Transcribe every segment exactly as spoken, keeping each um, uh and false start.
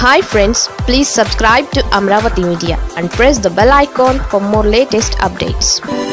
Hi friends, please subscribe to Amaravathi Media and press the bell icon for more latest updates.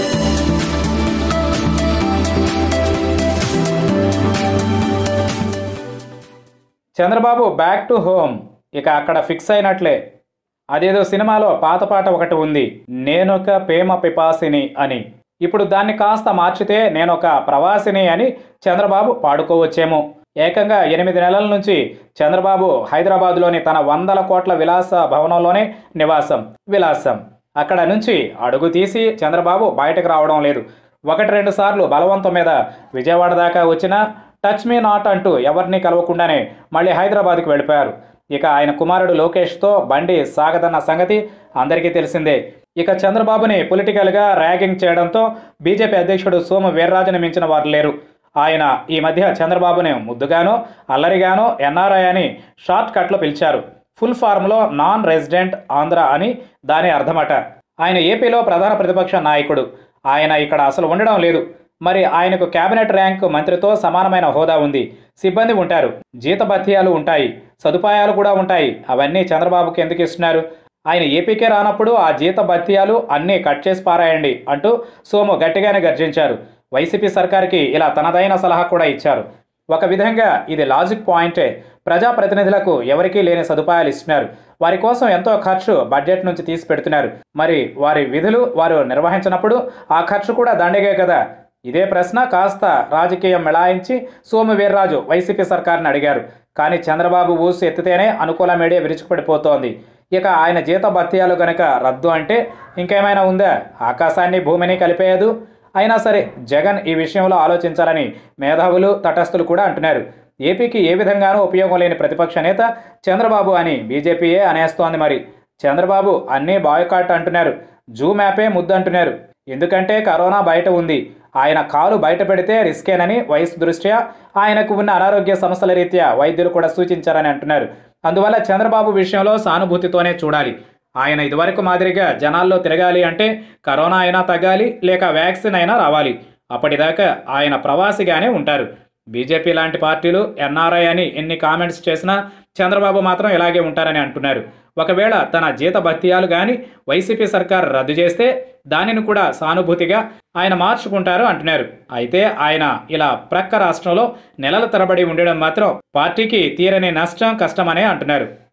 Chandrababu back to home. ఇక అక్కడ fix అయినట్లే. అదేదో సినిమాలో పాత పాట ఒకటి ఉంది, నేనొక ప్రేమ పిపాసిని అని. ఇప్పుడు దాన్ని కాస్త మార్చితే నేనొక ప్రవాసిని అని చంద్రబాబు పాడుకోవచ్చేమో. ఏకంగా ఎనిమిది నెలల నుంచి చంద్రబాబు హైదరాబాద్లోని తన వందల కోట్ల విలాస భవనంలోనే నివాసం విలాసం. అక్కడ నుంచి అడుగు తీసి చంద్రబాబు బయటకు రావడం లేదు. ఒకటి రెండు సార్లు బలవంతం మీద విజయవాడ దాకా వచ్చినా టచ్ మీ నాట్ అంటూ ఎవరిని కలవకుండానే మళ్ళీ హైదరాబాద్కి వెళ్ళిపోయారు. ఇక ఆయన కుమారుడు లోకేష్తో బండి సాగదన్న సంగతి అందరికీ తెలిసిందే. ఇక చంద్రబాబుని పొలిటికల్గా ర్యాగింగ్ చేయడంతో బీజేపీ అధ్యక్షుడు సోము వీర్రాజుని మించిన వారు లేరు. ఆయన ఈ మధ్య చంద్రబాబుని ముద్దుగానో అల్లరిగానో ఎన్ఆర్ఐ అని షార్ట్ కట్లో పిలిచారు. ఫుల్ ఫార్మ్లో నాన్ రెసిడెంట్ ఆంధ్ర అని దాని అర్థమట. ఆయన ఏపీలో ప్రధాన ప్రతిపక్ష నాయకుడు. ఆయన ఇక్కడ అసలు ఉండడం లేదు. మరి ఆయనకు కేబినెట్ ర్యాంక్ మంత్రితో సమానమైన హోదా ఉంది. సిబ్బంది ఉంటారు, జీతభత్యాలు ఉంటాయి, సదుపాయాలు కూడా ఉంటాయి. అవన్నీ చంద్రబాబుకి ఎందుకు ఇస్తున్నారు? ఆయన ఏపీకే రానప్పుడు ఆ జీతభత్యాలు అన్నీ కట్ చేసి పారాయండి అంటూ సోము గట్టిగానే గర్జించారు. వైసీపీ సర్కార్కి ఇలా తనదైన సలహా కూడా ఇచ్చారు. ఒక విధంగా ఇది లాజిక్ పాయింటే. ప్రజాప్రతినిధులకు ఎవరికీ లేని సదుపాయాలు ఇస్తున్నారు. వారి కోసం ఎంతో ఖర్చు బడ్జెట్ నుంచి తీసి పెడుతున్నారు. మరి వారి విధులు వారు నిర్వహించినప్పుడు ఆ ఖర్చు కూడా దండగే కదా. ఇదే ప్రశ్న కాస్త రాజకీయం మిళాయించి సోము వీర్రాజు వైసీపీ సర్కార్ని అడిగారు. కానీ చంద్రబాబు ఊసు ఎత్తితేనే అనుకూల మీడియా విరుచుకుపడిపోతోంది. ఇక ఆయన జీత భత్యాలు గనక రద్దు అంటే ఇంకేమైనా ఉందా? ఆకాశాన్ని భూమిని కలిపేయదు. అయినా సరే జగన్ ఈ విషయంలో ఆలోచించాలని మేధావులు తటస్థులు కూడా అంటున్నారు. ఏపీకి ఏ విధంగానూ ఉపయోగం లేని ప్రతిపక్ష నేత చంద్రబాబు అని బీజేపీయే అనేస్తోంది. మరి చంద్రబాబు అన్నీ బాయ్కాట్ అంటున్నారు, జూమ్ యాపే ముద్దంటున్నారు. ఎందుకంటే కరోనా బయట ఉంది. ఆయన కాలు బయట పెడితే రిస్కేనని వయసు దృష్ట్యా ఆయనకు ఉన్న అనారోగ్య సమస్యల రీత్యా వైద్యులు కూడా సూచించారని అంటున్నారు. అందువల్ల చంద్రబాబు విషయంలో సానుభూతితోనే చూడాలి. ఆయన ఇదివరకు మాదిరిగా జనాల్లో తిరగాలి అంటే కరోనా అయినా తగ్గాలి, లేక వ్యాక్సిన్ అయినా రావాలి. అప్పటిదాకా ఆయన ప్రవాసిగానే ఉంటారు. బీజేపీ లాంటి పార్టీలు ఎన్ఆర్ఐ అని ఎన్ని కామెంట్స్ చేసినా చంద్రబాబు మాత్రం ఇలాగే ఉంటారని అంటున్నారు. ఒకవేళ తన జీత భత్యాలు కానీ వైసీపీ సర్కార్ రద్దు చేస్తే దానిని కూడా సానుభూతిగా ఆయన మార్చుకుంటారు అంటున్నారు. అయితే ఆయన ఇలా ప్రక్క రాష్ట్రంలో నెలల తరబడి ఉండడం మాత్రం పార్టీకి తీరని నష్టం, కష్టమనే అంటున్నారు.